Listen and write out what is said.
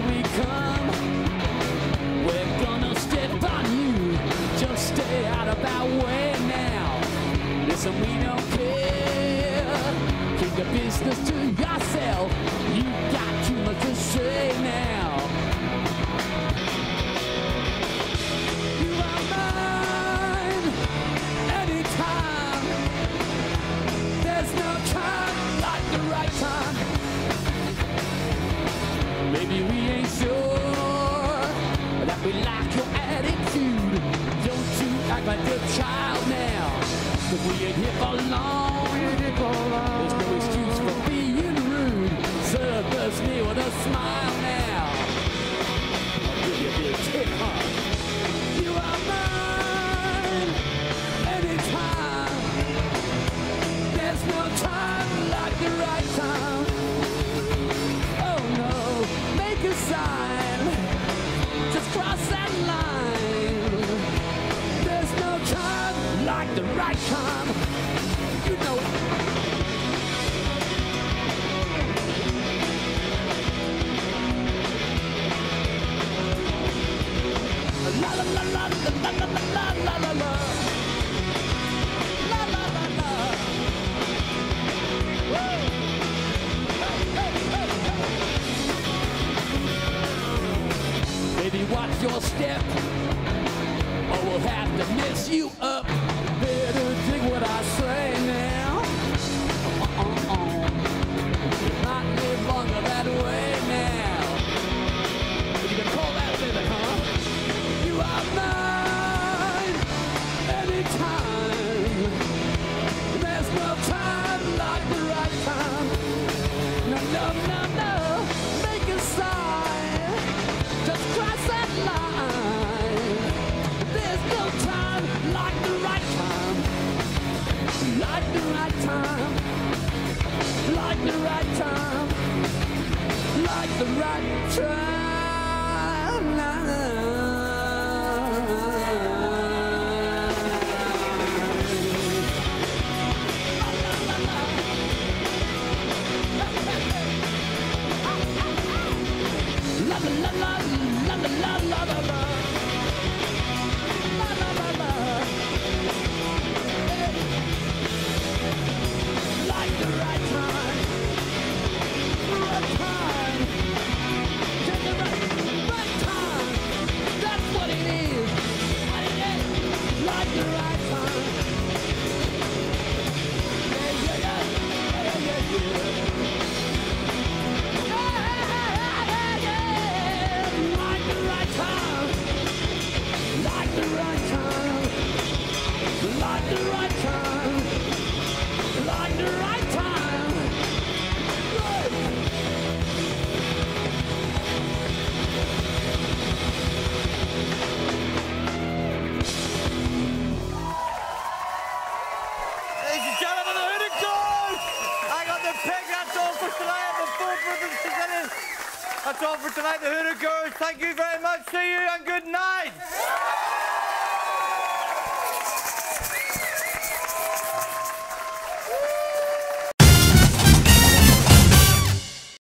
we come. We're gonna step on you. Just stay out of our way now. Listen, we don't care. Keep your business to yourself. You got too much to say now. You are mine anytime. There's no time like the right time. Maybe we ain't sure that we like your attitude. Don't you act like a child now. Cause we ain't here for long. There's no excuse for being rude. Serve us me with a smile now. I'll give you a big kick, huh? You are mine anytime. There's no time like the right time. Oh no, make a sign. Just cross that line. There's no time like the right time. You know it. La la la la la la la la la la la. La la la la. Woo! Hey, hey, hey, hey. Baby, watch your step, or we'll have to mess you up. Better dig what I say now. You might live longer that way now. But you can call that living, huh? You are mine anytime. There's no time like the right time. No, no, no, no. Make a sign. Just cross that line. There's no time like the right time. Like the right time. Like the right time. Like the right time. La la la la la la la la la la. La la la la. Hey. Like the right time. Right time. Take the right time. That's what it is. What it is. Like the right time. Yeah, yeah, yeah. Yeah, yeah, yeah. Like the right time, like the right time, like the right time. Good. Ladies and gentlemen, the Hoodoo Gurus! I got the pig, that's all for tonight. The full brothers together. That's all for tonight, the Hoodoo Gurus. Thank you very much. See you and good night.